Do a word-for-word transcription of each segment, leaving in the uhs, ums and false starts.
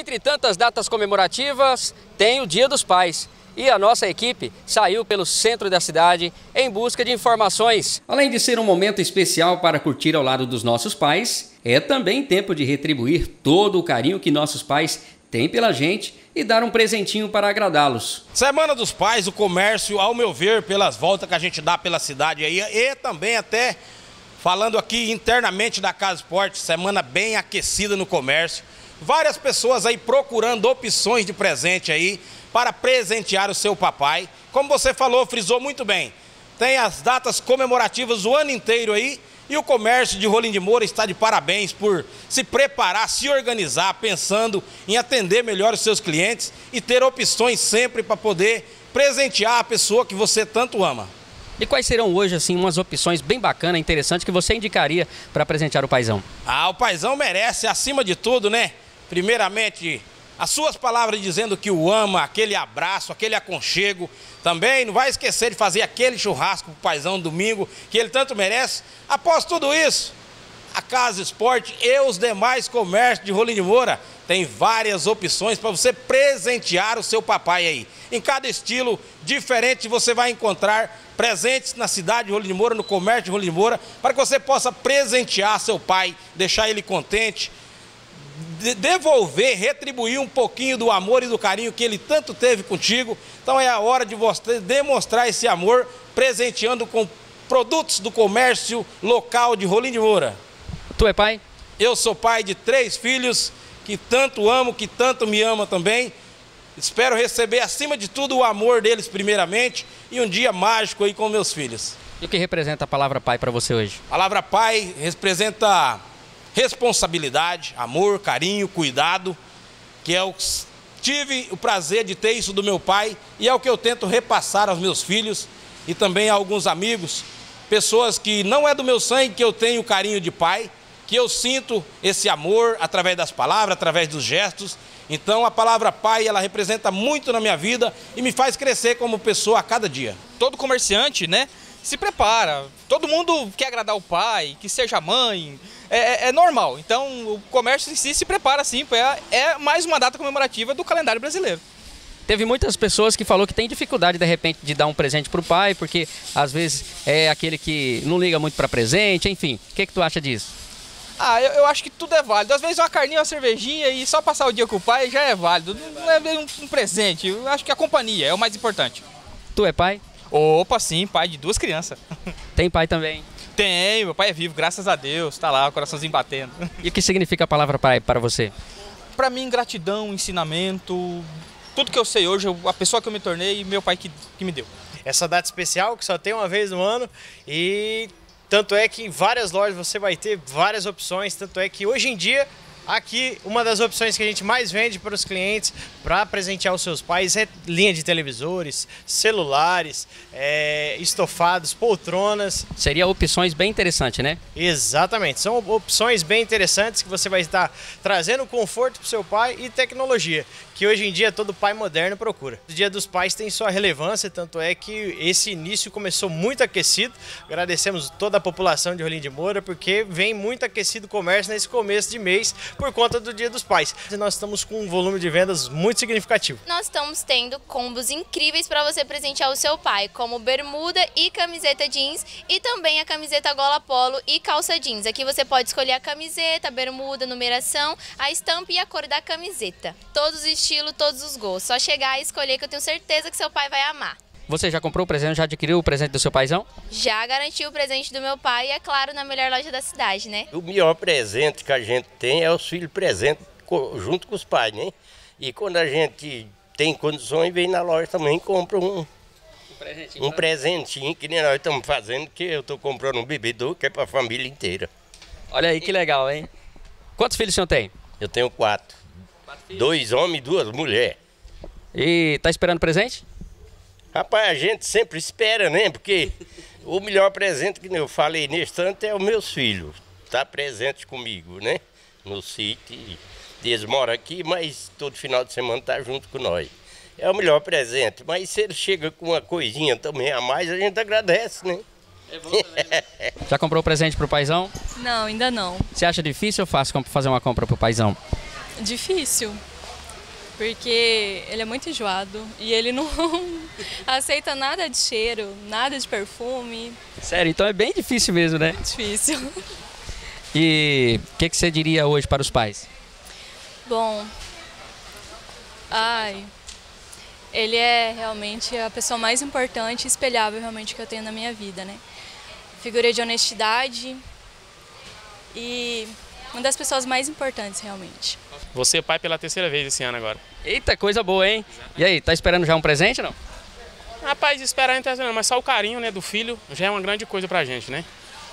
Entre tantas datas comemorativas, tem o Dia dos Pais. E a nossa equipe saiu pelo centro da cidade em busca de informações. Além de ser um momento especial para curtir ao lado dos nossos pais, é também tempo de retribuir todo o carinho que nossos pais têm pela gente e dar um presentinho para agradá-los. Semana dos Pais, o comércio, ao meu ver, pelas voltas que a gente dá pela cidade aí, e também até falando aqui internamente da Casa Esporte, semana bem aquecida no comércio. Várias pessoas aí procurando opções de presente aí para presentear o seu papai. Como você falou, frisou muito bem, tem as datas comemorativas o ano inteiro aí e o comércio de Rolim de Moura está de parabéns por se preparar, se organizar, pensando em atender melhor os seus clientes e ter opções sempre para poder presentear a pessoa que você tanto ama. E quais serão hoje, assim, umas opções bem bacanas, interessantes que você indicaria para presentear o paizão? Ah, o paizão merece, acima de tudo, né? Primeiramente, as suas palavras dizendo que o ama, aquele abraço, aquele aconchego. Também não vai esquecer de fazer aquele churrasco pro paizão domingo, que ele tanto merece. Após tudo isso, a Casa Esporte e os demais comércios de Rolim de Moura tem várias opções para você presentear o seu papai aí. Em cada estilo diferente você vai encontrar presentes na cidade de Rolim de Moura, no comércio de Rolim de Moura, para que você possa presentear seu pai, deixar ele contente, devolver, retribuir um pouquinho do amor e do carinho que ele tanto teve contigo. Então é a hora de você demonstrar esse amor presenteando com produtos do comércio local de Rolim de Moura. Tu é pai? Eu sou pai de três filhos que tanto amo, que tanto me ama também. Espero receber acima de tudo o amor deles primeiramente e um dia mágico aí com meus filhos. E o que representa a palavra pai para você hoje? A palavra pai representa responsabilidade, amor, carinho, cuidado, que é o tive o prazer de ter isso do meu pai e é o que eu tento repassar aos meus filhos e também a alguns amigos, pessoas que não é do meu sangue que eu tenho o carinho de pai, que eu sinto esse amor através das palavras, através dos gestos. Então a palavra pai, ela representa muito na minha vida e me faz crescer como pessoa a cada dia. Todo comerciante, né, se prepara, todo mundo quer agradar o pai, que seja mãe, é, é normal. Então o comércio em si se prepara sim, é, é mais uma data comemorativa do calendário brasileiro. Teve muitas pessoas que falou que tem dificuldade de repente de dar um presente para o pai, porque às vezes é aquele que não liga muito para presente, enfim. O que que tu acha disso? Ah, eu, eu acho que tudo é válido. Às vezes uma carninha, uma cervejinha e só passar o dia com o pai já é válido. Não é um, um presente, eu acho que a companhia é o mais importante. Tu é pai? Opa, sim, pai de duas crianças. Tem pai também? Tem, meu pai é vivo, graças a Deus, tá lá, o coraçãozinho batendo. E o que significa a palavra pai para você? Para mim, gratidão, ensinamento, tudo que eu sei hoje, a pessoa que eu me tornei e meu pai que, que me deu. Essa data especial que só tem uma vez no ano e tanto é que em várias lojas você vai ter várias opções, tanto é que hoje em dia aqui uma das opções que a gente mais vende para os clientes para presentear os seus pais é linha de televisores, celulares, é, estofados, poltronas. Seria opções bem interessantes, né? Exatamente, são opções bem interessantes que você vai estar trazendo conforto para o seu pai e tecnologia, que hoje em dia todo pai moderno procura. O Dia dos Pais tem sua relevância, tanto é que esse início começou muito aquecido. Agradecemos toda a população de Rolim de Moura, porque vem muito aquecido o comércio nesse começo de mês, por conta do Dia dos Pais. E nós estamos com um volume de vendas muito significativo. Nós estamos tendo combos incríveis para você presentear o seu pai, como bermuda e camiseta jeans e também a camiseta gola polo e calça jeans. Aqui você pode escolher a camiseta, a bermuda, a numeração, a estampa e a cor da camiseta. Todos os estilos, todos os gostos. Só chegar e escolher que eu tenho certeza que seu pai vai amar. Você já comprou o presente, já adquiriu o presente do seu paizão? Já garantiu o presente do meu pai e, é claro, na melhor loja da cidade, né? O melhor presente que a gente tem é os filhos presentes junto com os pais, né? E quando a gente tem condições, vem na loja também e compra um, um presentinho, um presentinho que nem nós estamos fazendo, que eu estou comprando um bebedouro que é para a família inteira. Olha aí que legal, hein? Quantos filhos o senhor tem? Eu tenho quatro. quatro Dois homens e duas mulheres. E tá esperando presente? Rapaz, a gente sempre espera, né? Porque o melhor presente que eu falei nesse instante é os meus filhos. Tá presente comigo, né? No sítio. Eles moram aqui, mas todo final de semana tá junto com nós. É o melhor presente. Mas se ele chega com uma coisinha também a mais, a gente agradece, né? É bom também, né? Já comprou o presente pro paizão? Não, ainda não. Você acha difícil ou fácil fazer uma compra pro paizão? Difícil. porque ele é muito enjoado e ele não aceita nada de cheiro, nada de perfume. Sério, então é bem difícil mesmo, né? Difícil. E o que, que você diria hoje para os pais? Bom, ai, ele é realmente a pessoa mais importante e espelhável realmente que eu tenho na minha vida, né? Figura de honestidade e uma das pessoas mais importantes realmente. Vou ser pai pela terceira vez esse ano agora. Eita, coisa boa, hein? E aí, tá esperando já um presente ou não? Rapaz, esperar não, mas só o carinho, né, do filho já é uma grande coisa pra gente, né?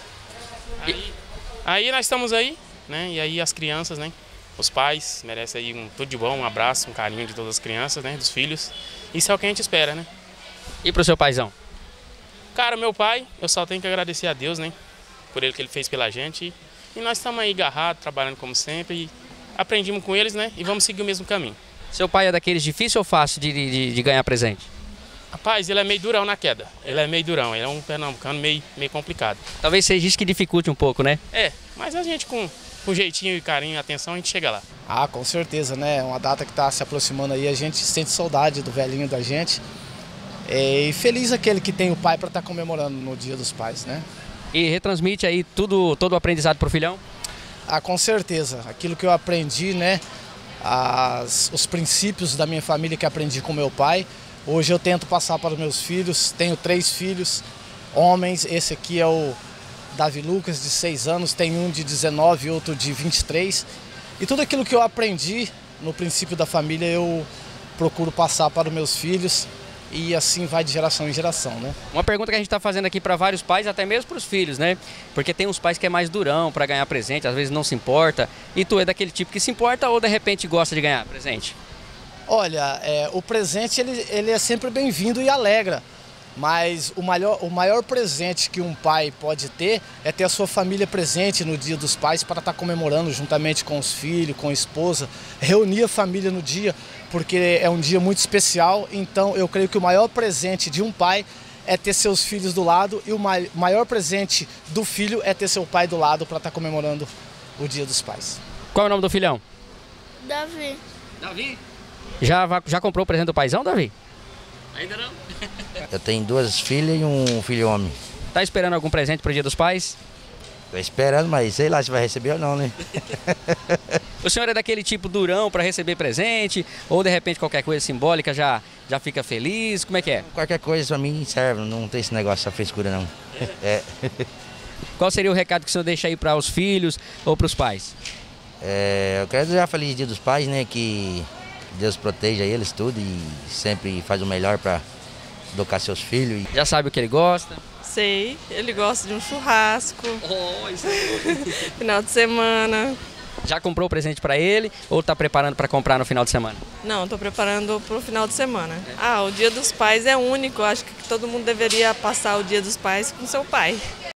Aí, aí nós estamos aí, né? E aí as crianças, né? Os pais merecem aí um tudo de bom, um abraço, um carinho de todas as crianças, né? Dos filhos. Isso é o que a gente espera, né? E pro seu paizão? Cara, meu pai, eu só tenho que agradecer a Deus, né? Por ele que ele fez pela gente. E nós estamos aí agarrados, trabalhando como sempre. E aprendemos com eles, né? E vamos seguir o mesmo caminho. Seu pai é daqueles difícil ou fácil de, de, de ganhar presente? Rapaz, ele é meio durão na queda. Ele é meio durão, ele é um pernambucano meio, meio complicado. Talvez seja isso que dificulte um pouco, né? É, mas a gente com, com jeitinho e carinho e atenção, a gente chega lá. Ah, com certeza, né? É uma data que está se aproximando aí, a gente sente saudade do velhinho da gente. É, e feliz aquele que tem o pai para estar tá comemorando no Dia dos Pais, né? E retransmite aí tudo, todo o aprendizado pro filhão? Ah, com certeza. Aquilo que eu aprendi, né? As, os princípios da minha família que aprendi com meu pai. Hoje eu tento passar para os meus filhos. Tenho três filhos, homens. Esse aqui é o Davi Lucas, de seis anos. Tem um de dezenove e outro de vinte e três. E tudo aquilo que eu aprendi no princípio da família eu procuro passar para os meus filhos. E assim vai de geração em geração, né? Uma pergunta que a gente está fazendo aqui para vários pais, até mesmo para os filhos, né? Porque tem uns pais que é mais durão para ganhar presente, às vezes não se importa. E tu é daquele tipo que se importa ou de repente gosta de ganhar presente? Olha, é, o presente ele, ele é sempre bem-vindo e alegra. Mas o maior, o maior presente que um pai pode ter é ter a sua família presente no Dia dos Pais para estar comemorando juntamente com os filhos, com a esposa, reunir a família no dia, porque é um dia muito especial. Então eu creio que o maior presente de um pai é ter seus filhos do lado e o maior presente do filho é ter seu pai do lado para estar comemorando o Dia dos Pais. Qual é o nome do filhão? Davi. Davi? Já, já comprou o presente do paizão, Davi? Ainda não? Eu tenho duas filhas e um filho homem. Tá esperando algum presente pro Dia dos Pais? Tô esperando, mas sei lá se vai receber ou não, né? O senhor é daquele tipo durão para receber presente? Ou de repente qualquer coisa simbólica já, já fica feliz? Como é que é? Qualquer coisa pra mim serve, não tem esse negócio, essa frescura não. É. Qual seria o recado que o senhor deixa aí para os filhos ou para os pais? É, eu quero desejar feliz Dia dos Pais, né? Que Deus proteja eles tudo e sempre faz o melhor para educar seus filhos. Já sabe o que ele gosta? Sei, ele gosta de um churrasco. Oh, isso é bom. Final de semana. Já comprou o presente para ele ou está preparando para comprar no final de semana? Não, estou preparando para o final de semana. É. Ah, o Dia dos Pais é único. Acho que todo mundo deveria passar o Dia dos Pais com seu pai.